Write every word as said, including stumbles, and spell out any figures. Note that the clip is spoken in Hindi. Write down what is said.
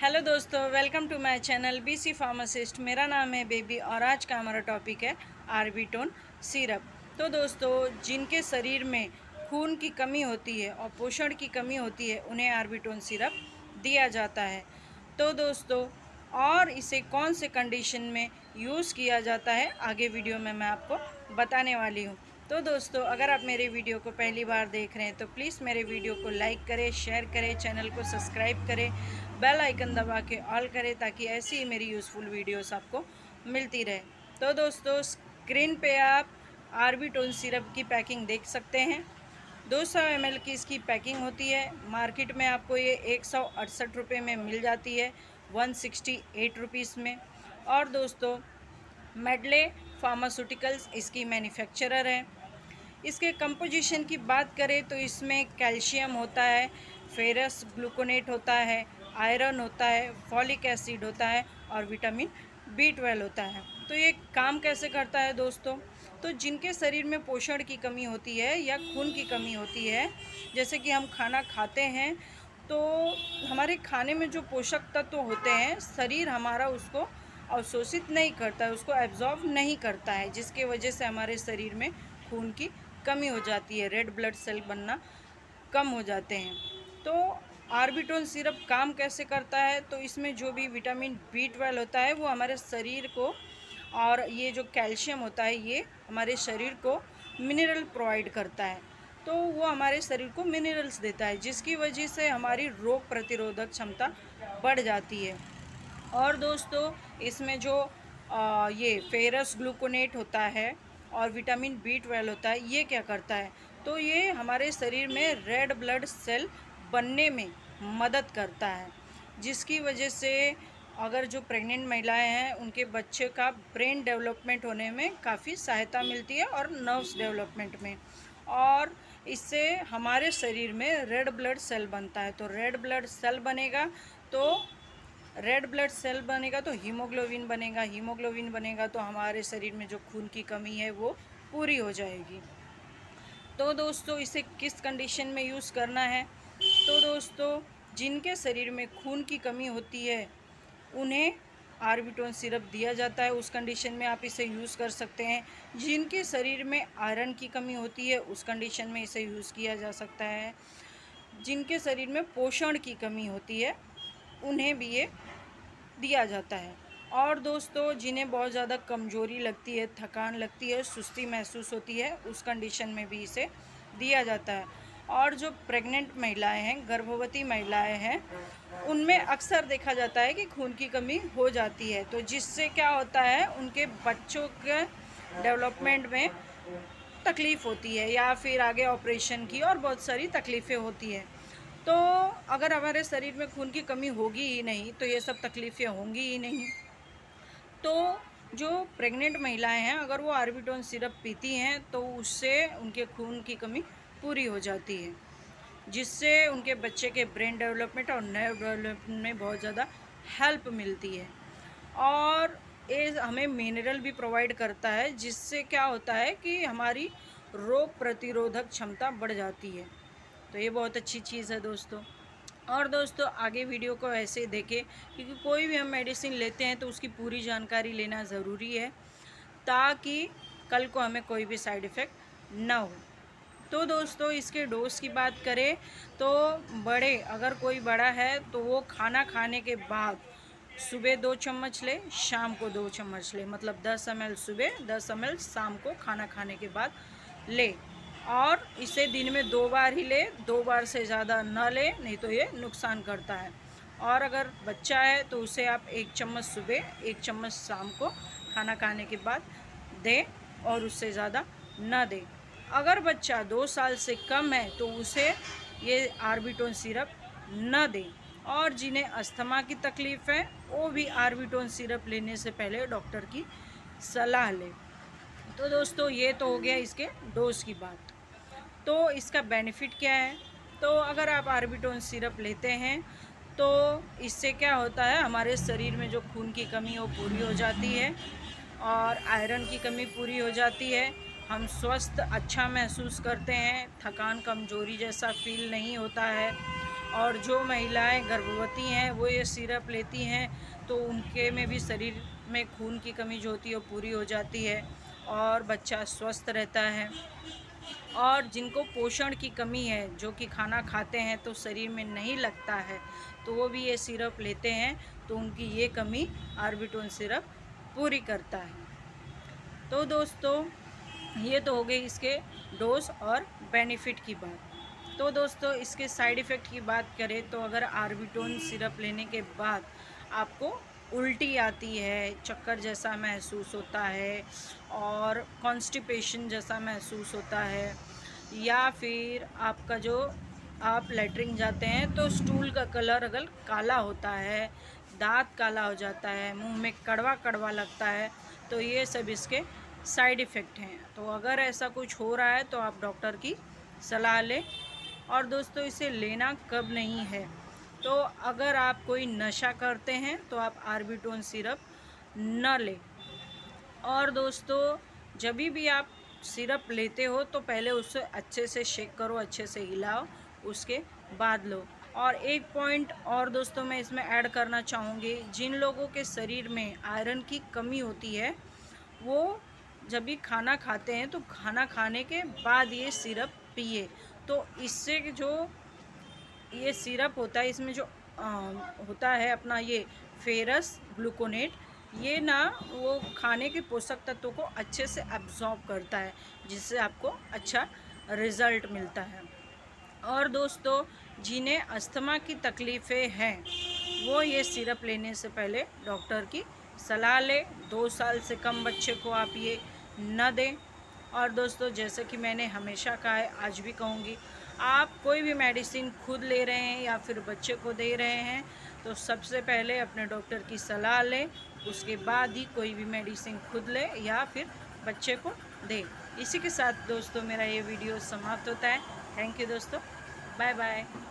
हेलो दोस्तों, welcome to my channel BC pharmacist. मेरा नाम है बेबी और आज का हमारा टॉपिक है आर्बिटोन सिरप। तो दोस्तों, जिनके शरीर में खून की कमी होती है और पोषण की कमी होती है उन्हें आर्बिटोन सिरप दिया जाता है। तो दोस्तों, और इसे कौन से कंडीशन में यूज़ किया जाता है आगे वीडियो में मैं आपको बताने वाली हूँ। तो दोस्तों, अगर आप मेरे वीडियो को पहली बार देख रहे हैं तो प्लीज़ मेरे वीडियो को लाइक करें, शेयर करें, चैनल को सब्सक्राइब करें, बेल आइकन दबा के ऑल करें ताकि ऐसी ही मेरी यूज़फुल वीडियोस आपको मिलती रहे। तो दोस्तों, स्क्रीन पे आप आर्बिटोन सिरप की पैकिंग देख सकते हैं। दो सौ एम एल की इसकी पैकिंग होती है। मार्केट में आपको ये एक सौ अड़सठ रुपये में मिल जाती है, वन सिक्सटी एट रुपीज़ में। और दोस्तों, मेडले फार्मास्यूटिकल्स इसकी मैन्युफैक्चरर है। इसके कंपोजिशन की बात करें तो इसमें कैल्शियम होता है, फेरस ग्लूकोनेट होता है, आयरन होता है, फॉलिक एसिड होता है और विटामिन बी ट्वेल्व होता है। तो ये काम कैसे करता है दोस्तों? तो जिनके शरीर में पोषण की कमी होती है या खून की कमी होती है, जैसे कि हम खाना खाते हैं तो हमारे खाने में जो पोषक तत्व होते हैं शरीर हमारा उसको अवशोषित नहीं करता है, उसको एब्जॉर्ब नहीं करता है, जिसके वजह से हमारे शरीर में खून की कमी हो जाती है, रेड ब्लड सेल बनना कम हो जाते हैं। तो आर्बिटोन सिरप काम कैसे करता है? तो इसमें जो भी विटामिन बी ट्वेल्व होता है वो हमारे शरीर को, और ये जो कैल्शियम होता है ये हमारे शरीर को मिनरल प्रोवाइड करता है। तो वो हमारे शरीर को मिनरल्स देता है, जिसकी वजह से हमारी रोग प्रतिरोधक क्षमता बढ़ जाती है। और दोस्तों, इसमें जो आ, ये फेरस ग्लूकोनेट होता है और विटामिन बी ट्वेल्व होता है, ये क्या करता है? तो ये हमारे शरीर में रेड ब्लड सेल बनने में मदद करता है, जिसकी वजह से अगर जो प्रेग्नेंट महिलाएं हैं उनके बच्चे का ब्रेन डेवलपमेंट होने में काफ़ी सहायता मिलती है और नर्व्स डेवलपमेंट में। और इससे हमारे शरीर में रेड ब्लड सेल बनता है। तो रेड ब्लड सेल बनेगा तो रेड ब्लड सेल बनेगा तो हीमोग्लोबिन बनेगा, हीमोग्लोबिन बनेगा तो हमारे शरीर में जो खून की कमी है वो पूरी हो जाएगी। तो दोस्तों, इसे किस कंडीशन में यूज़ करना है? तो दोस्तों, जिनके शरीर में खून की कमी होती है उन्हें आर्बिटोन सिरप दिया जाता है, उस कंडीशन में आप इसे यूज़ कर सकते हैं। जिनके शरीर में आयरन की कमी होती है उस कंडीशन में इसे यूज़ किया जा सकता है। जिनके शरीर में पोषण की कमी होती है उन्हें भी ये दिया जाता है। और दोस्तों, जिन्हें बहुत ज़्यादा कमज़ोरी लगती है, थकान लगती है, सुस्ती महसूस होती है, उस कंडीशन में भी इसे दिया जाता है। और जो प्रेग्नेंट महिलाएं हैं, गर्भवती महिलाएं हैं, उनमें अक्सर देखा जाता है कि खून की कमी हो जाती है, तो जिससे क्या होता है उनके बच्चों के डेवलपमेंट में तकलीफ़ होती है या फिर आगे ऑपरेशन की और बहुत सारी तकलीफ़ें होती हैं। तो अगर हमारे शरीर में खून की कमी होगी ही नहीं तो ये सब तकलीफ़ें होंगी ही नहीं। तो जो प्रेग्नेंट महिलाएं हैं अगर वो आर्बिटोन सिरप पीती हैं तो उससे उनके खून की कमी पूरी हो जाती है, जिससे उनके बच्चे के ब्रेन डेवलपमेंट और नर्व डेवलपमेंट में बहुत ज़्यादा हेल्प मिलती है। और ये हमें मिनरल भी प्रोवाइड करता है, जिससे क्या होता है कि हमारी रोग प्रतिरोधक क्षमता बढ़ जाती है। तो ये बहुत अच्छी चीज़ है दोस्तों। और दोस्तों, आगे वीडियो को ऐसे ही देखें, क्योंकि कोई भी हम मेडिसिन लेते हैं तो उसकी पूरी जानकारी लेना ज़रूरी है ताकि कल को हमें कोई भी साइड इफ़ेक्ट ना हो। तो दोस्तों, इसके डोज की बात करें तो बड़े, अगर कोई बड़ा है तो वो खाना खाने के बाद सुबह दो चम्मच ले, शाम को दो चम्मच ले, मतलब दस एम एल सुबह, दस एम एल शाम को खाना खाने के बाद ले। और इसे दिन में दो बार ही ले, दो बार से ज़्यादा ना ले, नहीं तो ये नुकसान करता है। और अगर बच्चा है तो उसे आप एक चम्मच सुबह, एक चम्मच शाम को खाना खाने के बाद दें और उससे ज़्यादा ना दें। अगर बच्चा दो साल से कम है तो उसे ये आर्बिटोन सिरप न दें। और जिन्हें अस्थमा की तकलीफ़ है वो भी आर्बिटोन सिरप लेने से पहले डॉक्टर की सलाह लें। तो दोस्तों, ये तो हो गया इसके डोज की बात। तो इसका बेनिफिट क्या है? तो अगर आप आर्बिटोन सिरप लेते हैं तो इससे क्या होता है, हमारे शरीर में जो खून की कमी वो पूरी हो जाती है और आयरन की कमी पूरी हो जाती है। हम स्वस्थ अच्छा महसूस करते हैं, थकान कमजोरी जैसा फील नहीं होता है। और जो महिलाएं गर्भवती हैं वो ये सिरप लेती हैं तो उनके में भी शरीर में खून की कमी जो होती है वो पूरी हो जाती है और बच्चा स्वस्थ रहता है। और जिनको पोषण की कमी है, जो कि खाना खाते हैं तो शरीर में नहीं लगता है, तो वो भी ये सिरप लेते हैं तो उनकी ये कमी ऑर्बिटोन सिरप पूरी करता है। तो दोस्तों ये तो हो गई इसके डोज और बेनिफिट की बात। तो दोस्तों इसके साइड इफ़ेक्ट की बात करें तो अगर ऑर्बिटोन सिरप लेने के बाद आपको उल्टी आती है, चक्कर जैसा महसूस होता है और कॉन्स्टिपेशन जैसा महसूस होता है, या फिर आपका जो आप लेटरिन जाते हैं तो स्टूल का कलर अगर काला होता है, दांत काला हो जाता है, मुंह में कड़वा कड़वा लगता है, तो ये सब इसके साइड इफ़ेक्ट हैं। तो अगर ऐसा कुछ हो रहा है तो आप डॉक्टर की सलाह लें। और दोस्तों इसे लेना कब नहीं है, तो अगर आप कोई नशा करते हैं तो आप ऑर्बिटोन सिरप न लें। और दोस्तों जब भी आप सिरप लेते हो तो पहले उसे अच्छे से शेक करो, अच्छे से हिलाओ, उसके बाद लो। और एक पॉइंट और दोस्तों मैं इसमें ऐड करना चाहूँगी, जिन लोगों के शरीर में आयरन की कमी होती है वो जब भी खाना खाते हैं तो खाना खाने के बाद ये सिरप पिए। तो इससे जो ये सिरप होता है इसमें जो आ, होता है अपना ये फेरस ग्लूकोनेट, ये ना वो खाने के पोषक तत्वों को अच्छे से अब्जॉर्ब करता है, जिससे आपको अच्छा रिज़ल्ट मिलता है। और दोस्तों जिन्हें अस्थमा की तकलीफ़ें हैं वो ये सिरप लेने से पहले डॉक्टर की सलाह लें। दो साल से कम बच्चे को आप ये न दें। और दोस्तों जैसे कि मैंने हमेशा कहा है, आज भी कहूँगी, आप कोई भी मेडिसिन खुद ले रहे हैं या फिर बच्चे को दे रहे हैं तो सबसे पहले अपने डॉक्टर की सलाह लें, उसके बाद ही कोई भी मेडिसिन खुद लें या फिर बच्चे को दें। इसी के साथ दोस्तों मेरा ये वीडियो समाप्त होता है। थैंक यू दोस्तों, बाय बाय।